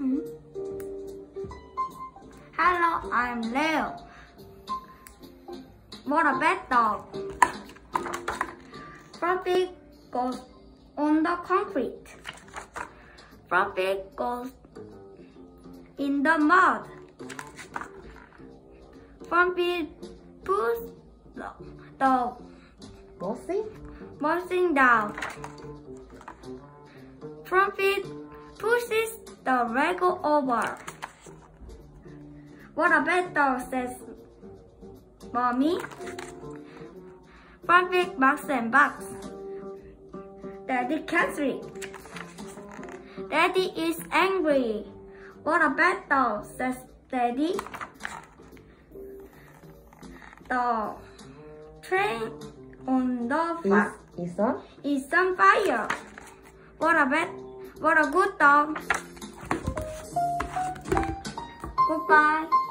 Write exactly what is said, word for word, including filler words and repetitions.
Mm-hmm. Hello, I'm Leo. What a bad dog. Fluffy goes on the concrete. Fluffy goes in the mud. Fluffy pushes the, the Bossing? bossing down. Fluffy pushes the Lego over. What a bad dog, says Mommy. Fluffy barks and barks. Daddy catches it. Daddy is angry. What a bad dog, says Daddy. The train on the fire Is, is on? is on fire. What a bad, what a good dog. Goodbye.